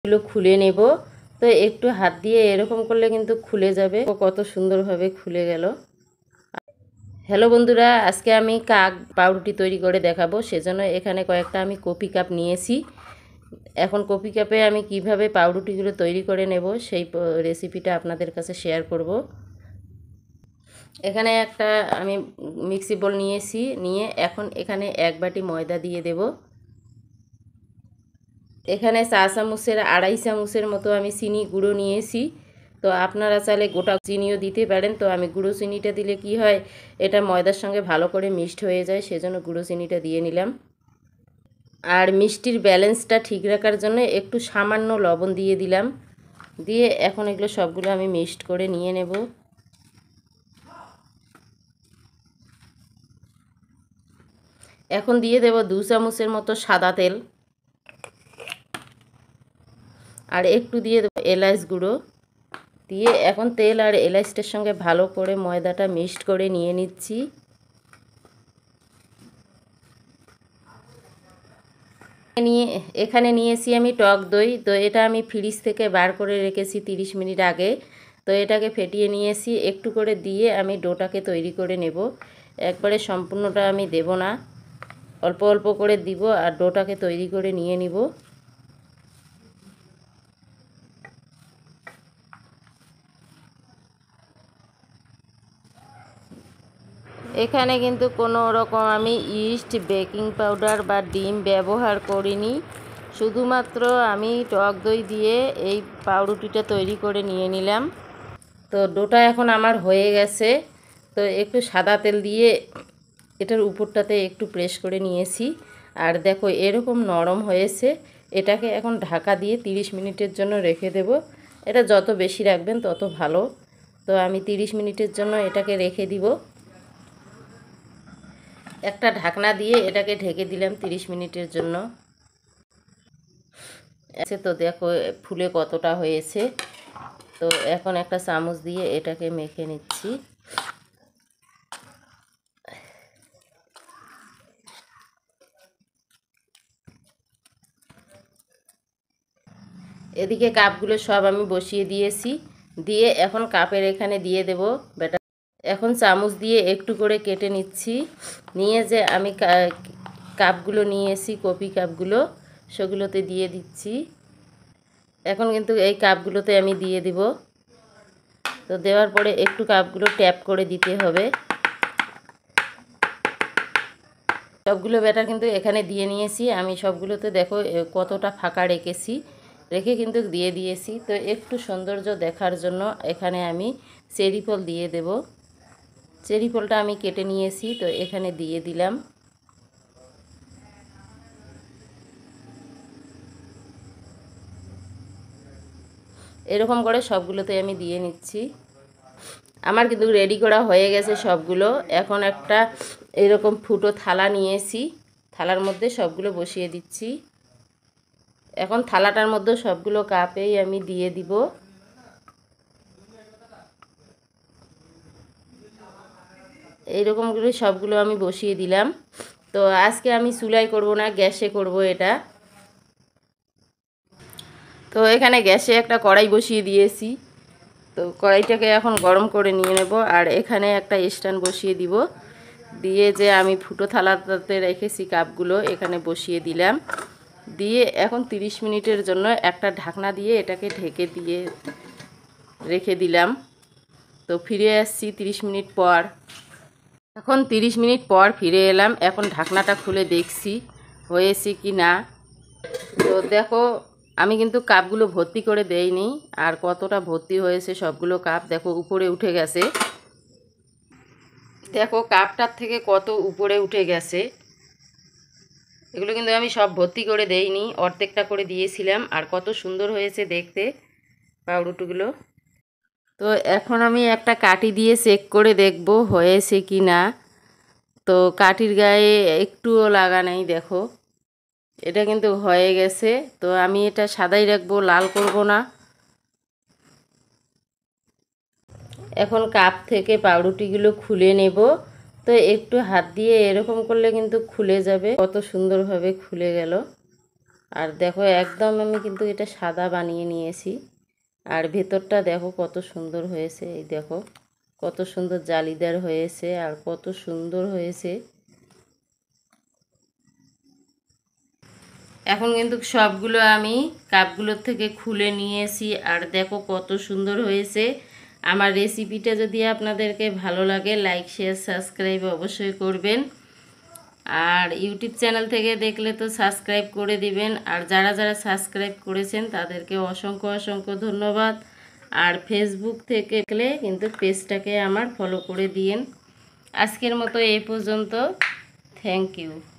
এগুলো খুলে নেব। তো একটু হাত দিয়ে এরকম করলে কিন্তু খুলে যাবে। কত সুন্দরভাবে খুলে গেল। হ্যালো বন্ধুরা, আজকে আমি কাক পাউরুটি তৈরি করে দেখাবো। সেজন্য এখানে কয়েকটা আমি কফি কাপ নিয়েছি। এখন কফি কাপে আমি কিভাবে পাউরুটিগুলো তৈরি করে নেব সেই রেসিপিটা আপনাদের কাছে শেয়ার করব। এখানে একটা আমি মিক্সি বোল নিয়েছি, নিয়ে এখন এখানে 1 বাটি ময়দা দিয়ে দেব। এখানে 4 চামচের 2.5 চামচের মতো আমি চিনি গুঁড়ো নিয়েছি। তো আপনারা চাইলে গোটা চিনিও দিতে পারেন। তো আমি গুঁড়ো চিনিটা দিলে কি হয়, এটা ময়দার সঙ্গে ভালো করে মিক্সড হয়ে যায়, সেজন্য গুঁড়ো চিনিটা দিয়ে নিলাম। আর মিষ্টির ব্যালেন্সটা ঠিক রাখার জন্য একটু সামান্য লবণ দিয়ে দিলাম। দিয়ে এখন এগুলো সবগুলো আমি মিক্সড করে নিয়ে নেব। এখন দিয়ে দেব 2 চামচের মতো সাদা তেল, আর একটু দিয়ে দেব এলাচ গুঁড়ো। দিয়ে এখন তেল আর এলাচটার সঙ্গে ভালো করে ময়দাটা মিক্সড করে নিয়ে নিচ্ছি। এখানে নিয়েছি আমি টক দই। তো এটা আমি ফ্রিজ থেকে বার করে রেখেছি 30 মিনিট আগে। তো এটাকে ফেটিয়ে নিয়েছি। একটু করে দিয়ে আমি ডোটাকে তৈরি করে নেব। একবারে সম্পূর্ণটা আমি দেব না, অল্প অল্প করে দিব আর ডোটাকে তৈরি করে নিয়ে নিব। এখানে কিন্তু কোনো রকম আমি ইস্ট, বেকিং পাউডার বা ডিম ব্যবহার করিনি। শুধুমাত্র আমি টক দই দিয়ে এই পাউরুটিটা তৈরি করে নিয়ে নিলাম। তো ডোটা এখন আমার হয়ে গেছে। তো একটু সাদা তেল দিয়ে এটার উপরটাতে একটু প্রেস করে নিয়েছি। আর দেখো এরকম নরম হয়েছে। এটাকে এখন ঢাকা দিয়ে 30 মিনিটের জন্য রেখে দেব। এটা যত বেশি রাখবেন তত ভালো। তো আমি 30 মিনিটের জন্য এটাকে রেখে দিব। একটা ঢাকনা দিয়ে এটাকে ঢেকে দিলাম 30 মিনিটের জন্য। তো দেখো ফুলে কতটা হয়েছে। তো এখন একটা চামচ দিয়ে এটাকে মেখে নিচ্ছি। এদিকে কাপগুলো সব আমি বসিয়ে দিয়েছি। দিয়ে এখন কাপের এখানে দিয়ে দেব ব্যাটার। এখন চামচ দিয়ে একটু করে কেটে নিচ্ছি। নিয়ে যে আমি কাপগুলো নিয়েছি, কফি কাপগুলো, সেগুলোতে দিয়ে দিচ্ছি। এখন কিন্তু এই কাপগুলোতে আমি দিয়ে দিব। তো দেওয়ার পরে একটু কাপগুলো ট্যাপ করে দিতে হবে। সবগুলো ব্যাটার কিন্তু এখানে দিয়ে নিয়েছি আমি। সবগুলোতে দেখো কতটা ফাঁকা রেখেছি, রেখে কিন্তু দিয়ে দিয়েছি। তো একটু সৌন্দর্য দেখার জন্য এখানে আমি চেরি ফল দিয়ে দেব। চেরি ফলটা আমি কেটে নিয়েছি, তো এখানে দিয়ে দিলাম। এরকম করে সবগুলোতে আমি দিয়ে নিচ্ছি। আমার কিন্তু রেডি করা হয়ে গেছে সবগুলো। এখন একটা এরকম ফুটো থালা নিয়েছি, থালার মধ্যে সবগুলো বসিয়ে দিচ্ছি। এখন থালাটার মধ্যে সবগুলো কাপেই আমি দিয়ে দিব। এইরকম করে সবগুলো আমি বসিয়ে দিলাম। তো আজকে আমি চুলায় করব না, গ্যাসে করব এটা। তো এখানে গ্যাসে একটা কড়াই বসিয়ে দিয়েছি। তো কড়াইটাকে এখন গরম করে নিয়ে নেব। আর এখানে একটা স্ট্যান্ড বসিয়ে দিব। দিয়ে যে আমি ফুটো থালাতে রেখেছি কাপগুলো এখানে বসিয়ে দিলাম। দিয়ে এখন 30 মিনিটের জন্য একটা ঢাকনা দিয়ে এটাকে ঢেকে দিয়ে রেখে দিলাম। তো ফিরে আসছি 30 মিনিট পর। এখন 30 মিনিট পর ফিরে এলাম। এখন ঢাকনাটা খুলে দেখছি হয়েছে কি না। তো দেখো আমি কিন্তু কাপগুলো ভর্তি করে দেইনি। আর কতটা ভর্তি হয়েছে সবগুলো কাপ দেখো উপরে উঠে গেছে। দেখো কাপটার থেকে কত উপরে উঠে গেছে। এগুলো কিন্তু আমি সব ভর্তি করে দেইনি, অর্ধেকটা করে দিয়েছিলাম। আর কত সুন্দর হয়েছে দেখতে পাউরুটিগুলো। তো এখন আমি একটা কাঠি দিয়ে চেক করে দেখব হয়েছে কি না। তো কাঠির গায়ে একটুও লাগা নেই, দেখো এটা কিন্তু হয়ে গেছে। তো আমি এটা সাদাই রাখবো, লাল করব না। এখন কাপ থেকে পাউরুটিগুলো খুলে নেব। তো একটু হাত দিয়ে এরকম করলে কিন্তু খুলে যাবে। কত সুন্দরভাবে খুলে গেল। আর দেখো একদম আমি কিন্তু এটা সাদা বানিয়ে নিয়েছি। আর ভেতরটা দেখো কত সুন্দর হয়েছে, এই দেখো কত সুন্দর জালিদার হয়েছে আর কত সুন্দর হয়েছে। এখন কিন্তু সবগুলো আমি কাপগুলোর থেকে খুলে নিয়েছি আর দেখো কত সুন্দর হয়েছে। আমার রেসিপিটা যদি আপনাদেরকে ভালো লাগে লাইক শেয়ার সাবস্ক্রাইব অবশ্যই করবেন। আর ইউটিউব চ্যানেল থেকে দেখলে তো সাবস্ক্রাইব করে দিবেন। আর যারা যারা সাবস্ক্রাইব করেছেন তাদেরকে অসংখ্য অসংখ্য ধন্যবাদ। আর ফেসবুক থেকে দেখলে কিন্তু পেজটাকে আমার ফলো করে দিয়েন। আজকের মতো এই পর্যন্ত। Thank you.